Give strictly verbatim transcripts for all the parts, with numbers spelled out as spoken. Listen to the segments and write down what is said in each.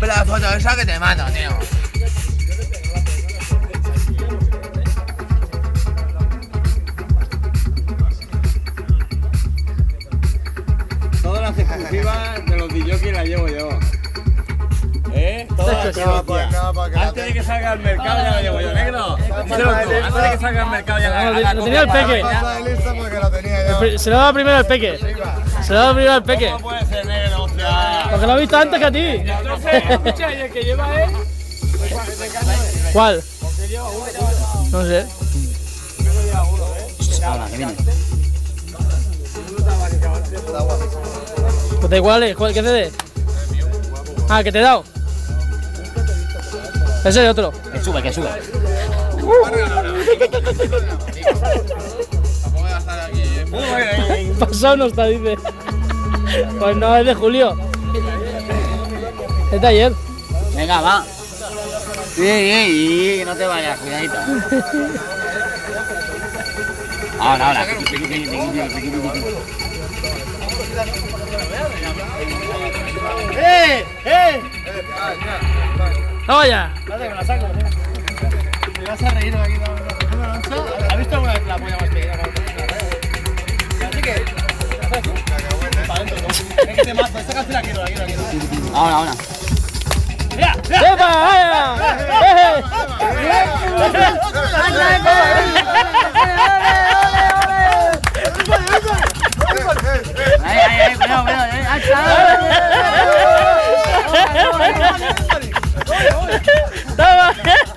la foto esa que te mando, tío. Todas las exclusivas de los D J las llevo yo. ¿Eh? Todas las exclusivas. Antes de que salga al mercado ya lo llevo yo, negro. Díselo tú, antes de que salga al mercado ya la Lo, lo tenía el Peque. Se lo daba primero al Peque. Se lo daba primero al Peque. ¿Cómo puede ser, negro? Hostia. Porque lo he visto antes que a ti. Entonces, escucha, ¿y el que lleva él? ¿Cuál? No sé. Ahora, que viene. Pues da igual, ¿eh? ¿Qué C D? Ah, que te he dado. Ese es otro. Que sube, que sube. Pasado no está, dice. Pues no, es de julio. Es de ayer. Venga, va. Sí, sí, sí, no te vayas, cuidadito. Ahora, ahora. ¡Eh! ¡Eh! ¡Vamos ya! Espérate, que la saco. Te vas a reír aquí. ¿Has visto alguna vez la polla más pequeña? Así que... Para adentro, ¿no? Es que te mato. Esta canción la quiero, la quiero, la quiero. Ahora, ahora. ¡Mira! ¡Epa! ¡Vaya! ¡Eh! Ahí, ahí, ahí, cuidado, cuidado. ¡Toma!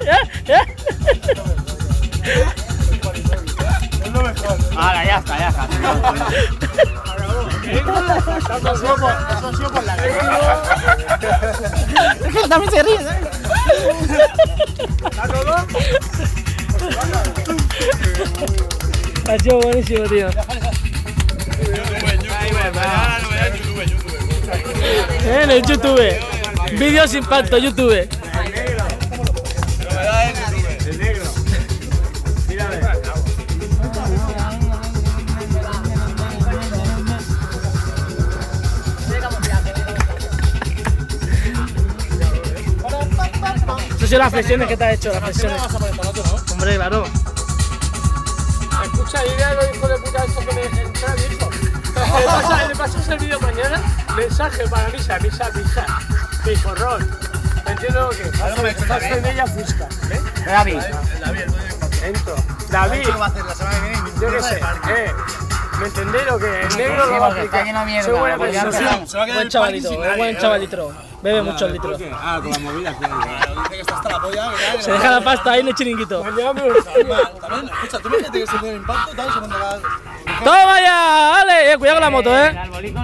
Es lo mejor. Ahora, ya está, ya está. Eso ha sido por, eso ha sido por la guerra. Es que también se ríe, ¿eh? ¿Está todo? Ha sido buenísimo, tío. En el YouTube. Vídeos sin impacto, YouTube. El negro. Mírame. Eso son las flexiones que te has hecho, las flexiones. Hombre, claro. Escucha, dile a los hijos de puta esto que me entra, hijo. Le pasas, le pasas el vídeo mañana, mensaje para misa, misa, misa. Hijo, Ron. Entiendo lo que. Ahora me estás en ella fusca. ¿Eh? David. Entro. David. va a hacer la semana que viene? Yo qué sé. Eh. ¿Me entendéis lo que? El negro Sí, lo va a porque está aplicar. lleno de mierda. Soy buena Pues ya persona. Buen chavalito, buen chavalito. Bebe mucho el litro. Ah, con la movida. Dice que está hasta la polla. Se deja la pasta ahí en el chiringuito. Mañana me lo También, escucha, tú imagínate que se tiene impacto, tal, se manda la... ¡Toma ya! ¡Vale! Eh, cuidado con la moto, eh.